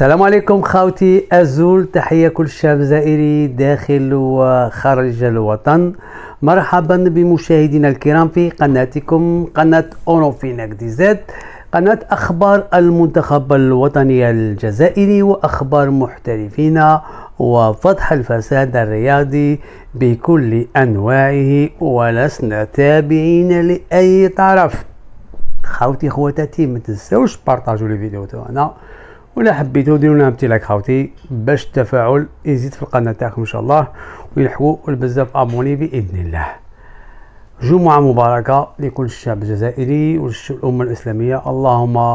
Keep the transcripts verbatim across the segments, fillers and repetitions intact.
السلام عليكم خاوتي أزول، تحية كل شاب زائري داخل وخارج الوطن. مرحبا بمشاهدينا الكرام في قناتكم قناة أونوفيناك دي زد، قناة أخبار المنتخب الوطني الجزائري وأخبار محترفين وفضح الفساد الرياضي بكل أنواعه، ولسنا تابعين لأي طرف. خاوتي خواتاتي ما تنساوش بارطاجوا لي فيديو تاعنا، ولا حبيتو ديروا لنا امتلاك خاوتي باش التفاعل يزيد في القناه تاعكم ان شاء الله، ويلحقوا بزاف ابوني باذن الله. جمعه مباركه لكل الشعب الجزائري والامه الاسلاميه. اللهم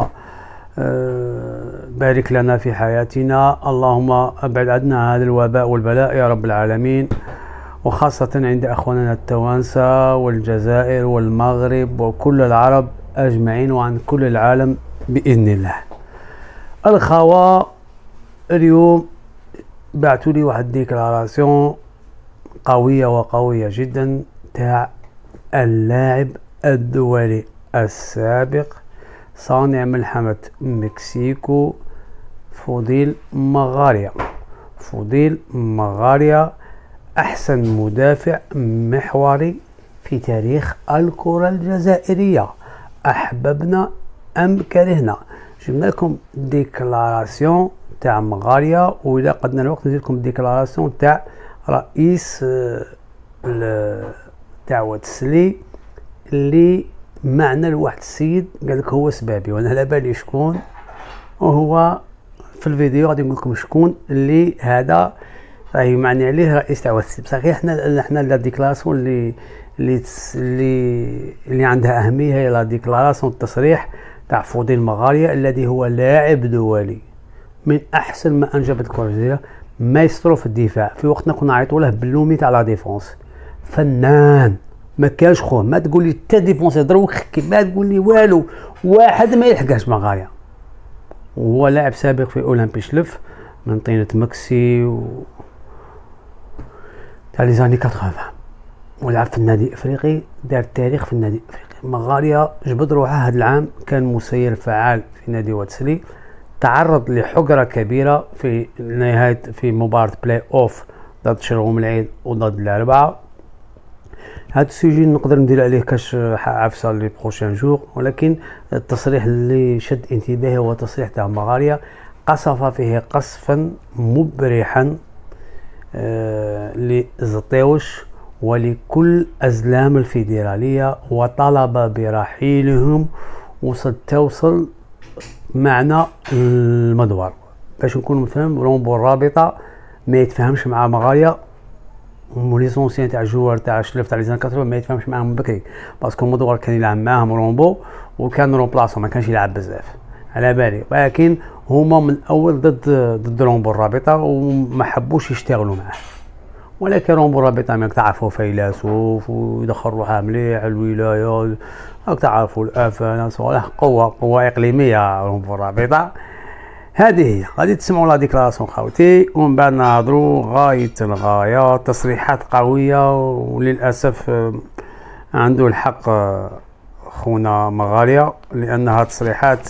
بارك لنا في حياتنا، اللهم ابعد عنا هذا الوباء والبلاء يا رب العالمين، وخاصه عند اخواننا التوانسه والجزائر والمغرب وكل العرب اجمعين وعن كل العالم باذن الله. الخوا اليوم بعثوا لي واحد ديكلاراسيون قويه وقويه جدا تاع اللاعب الدولي السابق صانع ملحمه مكسيكو فضيل مغاريا. فضيل مغاريا احسن مدافع محوري في تاريخ الكره الجزائريه، احببنا ام كرهنا. جبنا لكم ديكلاراسيون تاع مغاريا، واذا قدنا الوقت نزيد لكم ديكلاراسيون تاع رئيس تاع واتسلي اللي معنا لواحد السيد قال لك هو سبابي، وانا على بالي شكون، وهو في الفيديو غادي نقول لكم شكون اللي هذا راهي معني عليه رئيس تاع واتسلي. بصح احنا احنا لا ديكلاراسيون اللي اللي اللي اللي عندها اهميه هي لا ديكلاراسيون التصريح تاع فضيل مغاريا الذي هو لاعب دولي من احسن ما انجبت الكره الجزائريه، مايسترو في الدفاع. في وقتنا كنا نعيطوا له باللومي تاع لا ديفونس، فنان ما كاش خوه. ما تقول لي تا ديفونس دروك، ما تقول لي والو، واحد ما يلحقاش مغاريا. وهو لاعب سابق في اولمبي شلف من طينه مكسي و تاع لي زاني ثمانين، ولعب في النادي الافريقي، دار تاريخ في النادي الافريقي. مغاريا جبد روحه هذا العام، كان مسير فعال في نادي واتسلي، تعرض لحجره كبيره في نهايه في مباراه بلاي اوف ضد شرغوم العيد وضد الاربعه. هذا السوجي نقدر ندير عليه كاش عفسه لي بروشان جور، ولكن التصريح اللي شد انتباهي هو تصريح تاع مغاريا، قصف فيه قصفا مبرحا آه لزطيوش ولكل أزلام الفيدرالية، وطلب برحيلهم وستوصل معنا المدور. باش نكون مفهم، رومبو الرابطة ما يتفهمش مع مغاريا، وليسونسيان تاع جوار تاع شلف تاع ليزان ثمانين ما يتفهمش معاهم بكري، باسكو المدور كان يلعب معاهم رومبو وكان رومبلاسون ما كانش يلعب بزاف على بالي، ولكن هما من الاول ضد ضد رومبو الرابطة وما حبوش يشتغلوا معاه. ولكن رومبو الرابطة ماك تعرفوا فيلسوف ويدخل روحه مليح الولاية، راك تعرفوا الافانه صالح، قوه قوه اقليميه رومبو الرابطة. هذه هي غادي تسمعوا لا ديكلاراسيون خاوتي، ومن بعد نهضروا غايه الغايه. تصريحات قويه، وللاسف عنده الحق خونا مغاريا، لانها تصريحات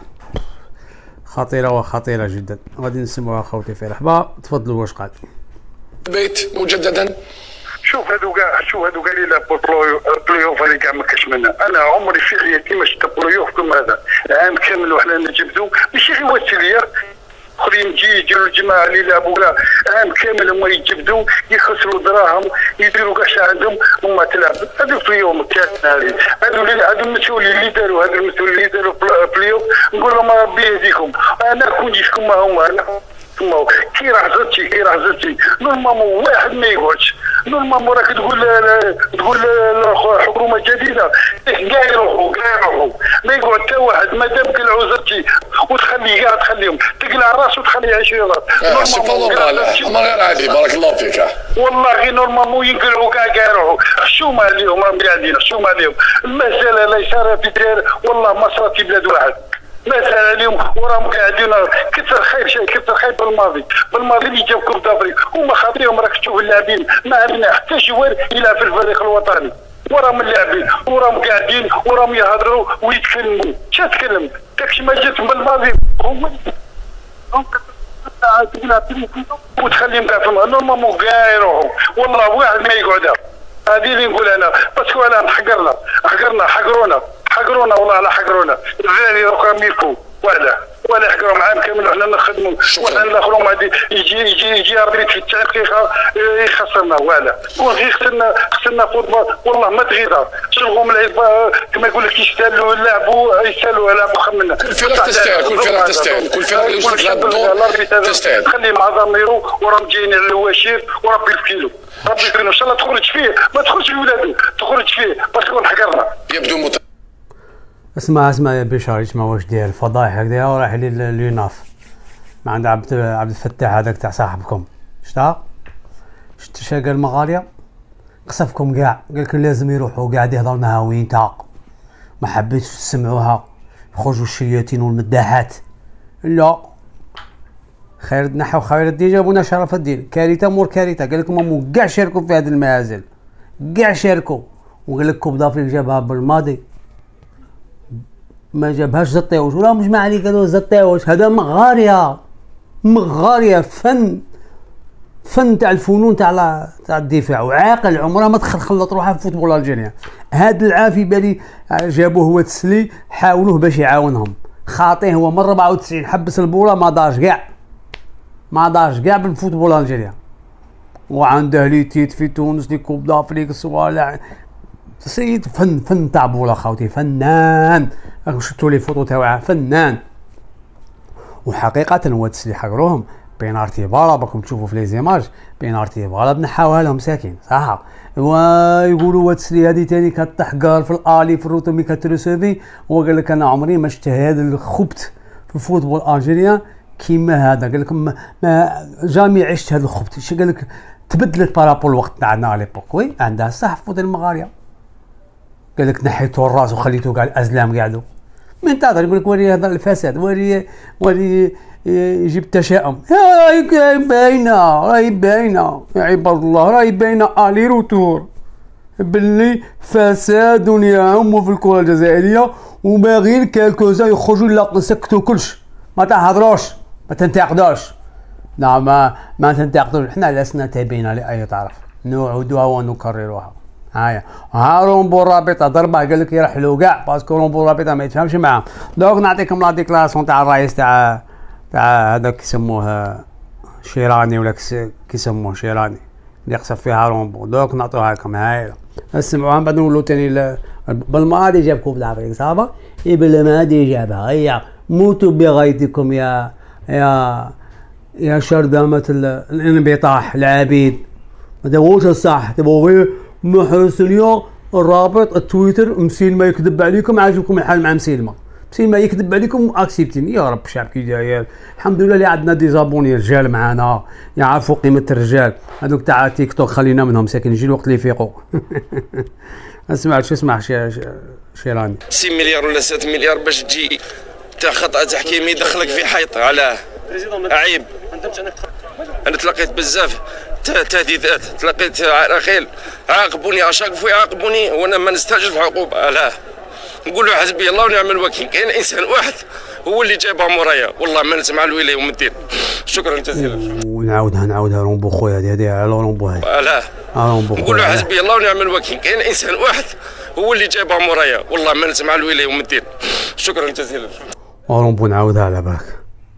خطيره وخطيره جدا. غادي نسمعوها خاوتي في رحبه. تفضلوا واش قال البيت مجددا. شوف هذو كاع، شوف هذو كاع اللي لعبوا البلاي اوف هذه كاع ما كاش منها. انا عمري في حياتي ما شفت بلاي اوف كما هذا، عام كامل وحنا نجبدوا ماشي غير واتسليا، اخرين يجي يديروا الجماعه اللي لعبوا كاع عام كامل هما يجبدوا يخسروا دراهم يديروا كاع شي عندهم هما تلعب. هذوك في يوم كان هذه هذو اللي هذو المسؤولين اللي داروا هذو المسؤولين اللي داروا بلاي اوف، نقول لهم ربي يهديكم. انا كون جيتكم ما هما انا كي راه زرتي كي راه زرتي نورمالمون واحد ما يقعدش. نورمالمون راك تقول تقول الحكومه الجديده كاع يروحوا كاع يروحوا، ما يقعد حتى واحد. مادام قلعوا زرتي وتخلي كاع تخليهم تقلع راسه وتخلي يعيش راسه. سي با نورمال، اما غير عادي. بارك الله فيك. والله غير نورمالمون ينقلعوا كاع كاع يروحوا. حشومه عليهم راهم قاعدين، حشومه عليهم. المساله لا يصير في الجزائر والله ما صارت في بلاد واحد. ناس عليهم وراهم قاعدين كثر خير شيء كثر خير بالماضي بالماضي اللي جاب كره افريقيا هما خاطرهم. راك تشوف اللاعبين ما عندنا حتى جوار يلعب في الفريق الوطني، وراهم اللاعبين وراهم قاعدين وراهم يهضروا ويتكلموا. شا تكلم داكشي ما جات بالماضي. هو وتخليهم كاع في نورمالمون كاع يروحوا والله واحد ما يقعد. هذه اللي نقول انا باسكو انا حقرنا حقرنا حقرونا حقرونا والله على حقرونا الغالي دوكا ميكو ولا ولا يحقروا عام كامل وحنا نخدموا وحنا الاخرون غادي يجي يجي يجي اربيت في التحقيق يخسرنا ولا وغير خسرنا خسرنا فوتبول والله ما تغيظها شغلهم العيب كما يقول لك يستاهلوا يلعبوا يستاهلوا يلعبوا خمنا. كل فرقه تستاهل كل فرقه تستاهل كل فرقه اللي وصلت لهذا الدور تستاهل. خليه مع ضميرو وراهم جايين على الواشير وربي يفكيلو ربي يفكيلو ان شاء الله تخرج فيه ما تخرجش في ولادو تخرج فيه باسكو حقرنا. يبدو مت... اسمع اسمع يا بشار اسمع واش داير الفضايح هكذا وراح لليوناف ما عند عبد عبد الفتاح هذاك تاع صاحبكم شتا شت شا قال مغاليه قصفكم كاع قال لك لازم يروحوا قاعد يهضر لنا وين تا ما حبيتش تسمعوها يخرجوا الشياطين والمداحات لا خير نحو خير الدين جابونا شرف الدين كارثه مور كارثه قال لكم هم كاع شاركوا في هذه المهازل كاع شاركوا وقال لك كوب دافريك جابها بالماضي ما جابهاش زطيوش ولا مش ما عليك قالوا زطيوش هذا مغاريه مغاريه فن فن تاع الفنون تاع تاع الدفاع وعاقل عمرها ما دخل خلط روحها في فوتبول الجيريا. هذا العافي بالي جابوه هو تسلي حاولوه باش يعاونهم خاطيه هو من أربعة وتسعين حبس البوله ما دارش كاع ما دارش كاع بالفوتبول الجيريا وعنده لي تيت في تونس لي كوب دافريك صوالح سيد فن فن تاع بولا خاوتي فنان شفتوا لي فوتو تاعها فنان وحقيقه هو تسلي حقروهم بينارتي بالا راكم تشوفوا في لي زيماج بينارتي بالا بنحاوها لهم ساكن صح ويقولوا واتسلي هذه ثاني كتحقر في الالي في الروتومي كترسيفي وقال لك انا عمري ما شفت هذا الخبط في الفوتبول الجيريان كيما هذا قال لك ما, ما جامي عشت هذا الخبط اش قال لك تبدلت بارابول الوقت تاعنا على ليبوك وي عندها صح في فوتبول المغاريه قال لك نحيتو الراس وخليتو كاع الازلام قاعدوا من تهضر يقول لك وري هذا الفساد وري وري يجيب التشاؤم راهي باينه راهي باينه يا عباد الله راهي باينه الي روتور باللي فساد يعم في الكره الجزائريه وباغيين كالكوزا يخرجوا لا نسكتوا كلش ما تهضروش ما تنتقدوش لا ما ما تنتقدوش حنا لسنا تابعين لاي طرف نعودوها ونكرروها هايا ها رومبو الرابطه ضربه قال لك يرحلوا كاع باسكو رومبو الرابطه ما يتفهمش معاهم دوك نعطيكم لا ديكلاراسيون تاع الرئيس تاع تاع هذاك كيسموه شيراني ولا كيسموه شيراني اللي يقصف فيها رومبو دوك نعطوها لكم هايله اسمعوها من بعد نقولوا ثاني بالماضي جاب كوب الافريق صافا اي بالماضي جابها هيا موتوا بغايتكم يا يا يا شرذمه الانبطاح العبيد هذا واش الصح تبغوا غير محرس اليوم الرابط التويتر مسين ما يكذب عليكم عاجبكم الحال مع مسيلمه مسين ما يكذب عليكم اكسبتين يا رب الشعب كي داير الحمد لله اللي عندنا دي زابوني رجال معانا يعرفوا قيمه الرجال هذوك تاع تيك توك خلينا منهم ساكن يجي الوقت اللي يفيقوا اسمع شو اسمع شيراني ستة مليار ولا سبعة مليار باش تجي تاع خطا تحكيمي يدخلك في حيط علاه عيب انا تلقيت بزاف تهديدات تلقيت عراقيل عاقبوني اشاك يعاقبوني وانا ما نستاجل في عقوبه علاه نقول له حسبي الله ونعم الوكيل كاين انسان واحد هو اللي جايبها مورايا والله ما نسمع الويله يوم الدين شكرا جزيلا ونعاودها نعاودها رومبو خويا هذه هذه على رومبو هذه علاه رومبو نقول له حسبي الله ونعم الوكيل كاين انسان واحد هو اللي جايبها مورايا والله ما نسمع الويله يوم الدين شكرا جزيلا رومبو نعاودها على بالك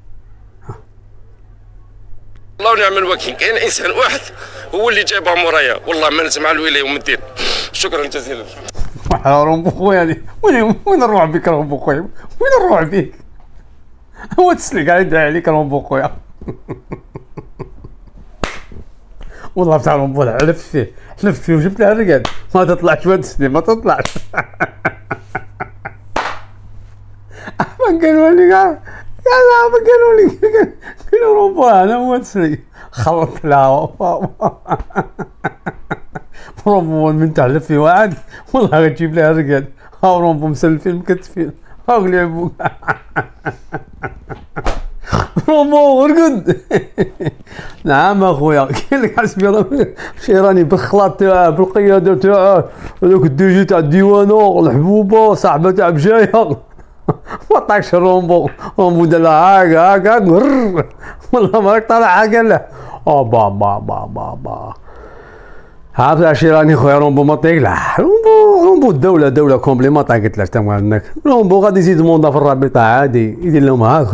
الله ونعم الوكيل كاين انسان واحد هو اللي جايبها مورايا والله ما نسمع الويله يوم الدين شكرا جزيلا رومبو خويا وين وين نروح بك رومبو خويا وين نروح بك هو تسلك قاعد يدعي عليك رومبو خويا والله بتاع رومبو حلفت فيه حلفت فيه وجبت له الرقاد ما تطلعش ما تسلي ما تطلعش ما قالوا لي كاع يا ما قالوا لي قالوا رومبو انا هو تسلي خلط لها رومبو من تحلف في واحد والله غتجيب لها الرقاد ها رومبو مسلفين مكتفين ها لعبوا رومبو رقد نعم اخويا كاين لك حسبي الله شيراني بالخلاط تاعه بالقياده تاعه هذوك الديجي تاع الديوانو الحبوبه صاحبه تاع بجايه ما طاقش رومبو رومبو دار هاكا هاكا غر والله ما راك طالع هاكا لا او با با با با با عرفت عشي راني خويا رومبو ما طيق لا رومبو رومبو الدولة دولة كومبلي ما طاقت لاش تما هناك رومبو غادي يزيد موندا في الرابطة عادي يدير لهم هاك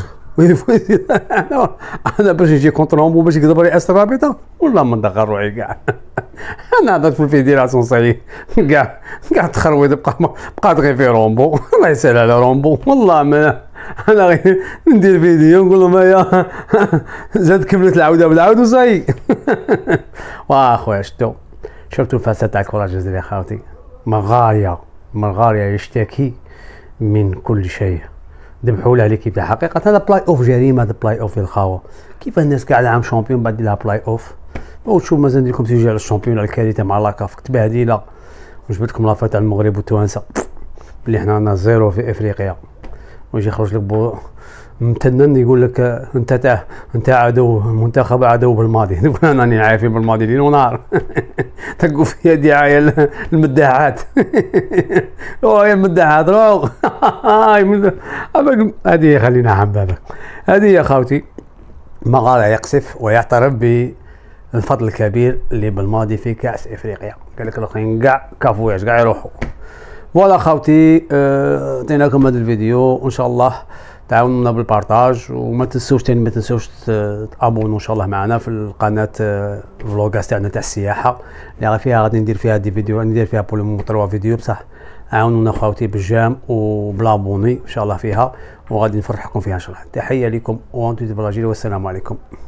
انا انا باش يجي كونتر رومبو باش يقدر يأس الرابطة والله ما ندخل روحي كاع انا هضرت في الفيديراسيون صاي كاع كاع تخرويض بقى بقات غير في رومبو الله يسهل على رومبو والله ما انا غير ندير فيديو نقول لهم يا زاد كملت العوده بالعود وصاي واخويا شفتوا شفتوا الفساد تاع الكره الجزائريه خاوتي مغاريه مغاريه يشتكي من كل شيء ذبحوا له ليكيب تاع حقيقه هذا بلاي اوف جريمه هذا بلاي اوف الخاوه كيف الناس كاع العام شامبيون بعد لها بلاي اوف وتشوف مازال ندير لكم تيجي على الشامبيون على الكارثه مع لاكاف تبهديله وجبت لكم لافات تاع المغرب والتوانسه اللي حنا عندنا زيرو في افريقيا ويجي يخرج لك بو متنن يقول لك انت تاع انت عدو المنتخب عدو بالماضي نقول انا راني عارفين بالماضي ليل ونهار تلقوا فيها دعايه المداحات وهي المداحات روغ هذه خلينا حبابك هذه يا خاوتي مغارة يقصف ويعترف بالفضل الكبير اللي بالماضي في كاس افريقيا قال لك الاخرين كاع كافوياش كاع يروحوا فوالا خاوتي عطيناكم هذا الفيديو وان شاء الله تعاونونا بالبارطاج وما تنسوش تاني ما تنسوش تابونوا ان شاء الله معنا في القناه فلوغاس تاعنا تاع السياحه اللي فيها غادي ندير فيها دي فيديو ندير فيها بول تروا فيديو بصح عاونونا خاوتي بالجام وبلابوني ان شاء الله فيها وغادي نفرحكم فيها ان شاء الله. تحيه لكم وانتم تبراجيل والسلام عليكم.